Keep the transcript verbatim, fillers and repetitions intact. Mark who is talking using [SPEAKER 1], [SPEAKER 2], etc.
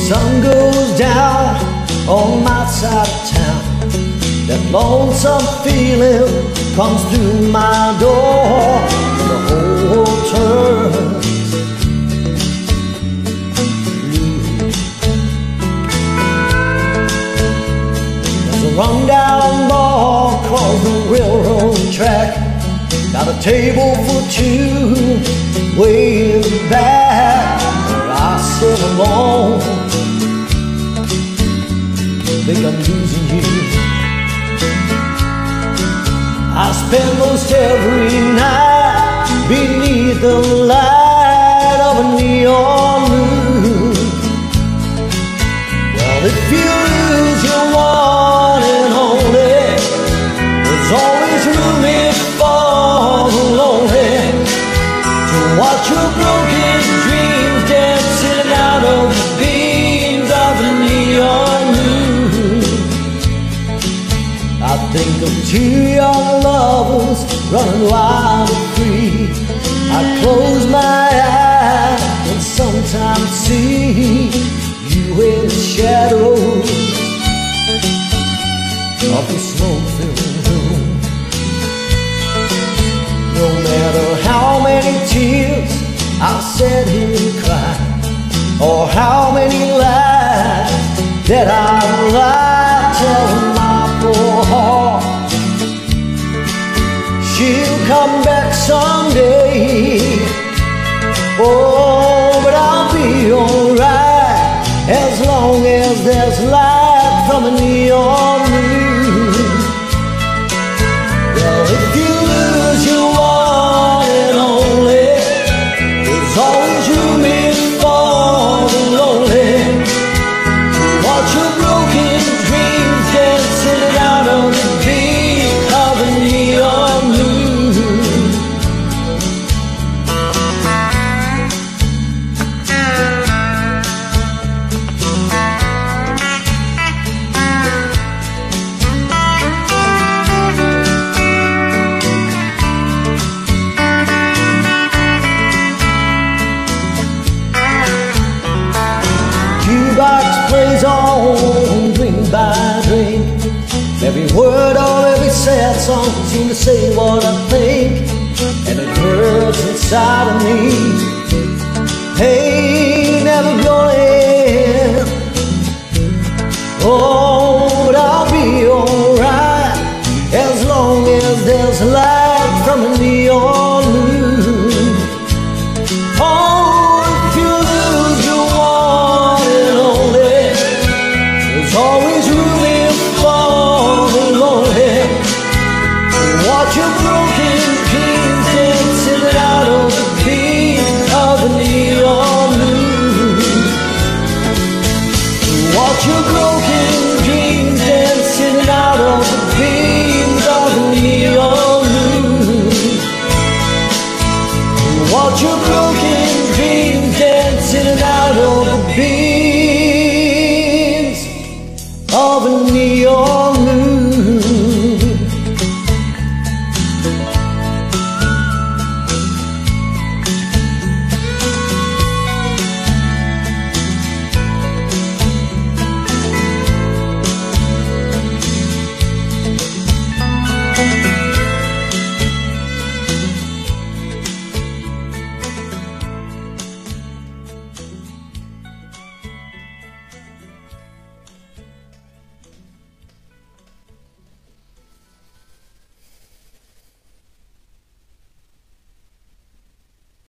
[SPEAKER 1] sun goes down on my side of town, that lonesome feeling comes through my door. The whole world turns blue. There's a rundown bar across the railroad track, got a table for two way in the back, where I sit alone, think I'm losing you. I spend most every night beneath the light of a neon moon. Well, if you lose your one and only, there's always room for the lonely to watch your broken dreams dancing out of the beams of the neon moon. I think of two young lovers running wild and free. I close my eyes and sometimes see you in the shadows of the smoke-filled room. No matter how many tears I've sat here and cried, or how many lies that I've lied telling my poor heart, she'll come back someday. Oh, but I'll be alright as long as there's light from a neon moon. Well, if you lose your one and only, there's always room in for the lonely to watch your broken dreams dancing out on the beat of a neon moon. Jukebox plays on drink by drink. Every word or every sad song seems to say what I think, and it hurts inside of me. Hey, never gonna end. Oh, but I'll be alright as long as there's light from a neon moon. Oh, if you lose your one and only, there's always room in for the lonely to watch your broken dreams dancing out of the beat of the neon moon. To watch your broken dreams dancing out of the beams of the neon moon. To watch your broken dreams dancing out of the beams of a neon moon.
[SPEAKER 2] Thank you.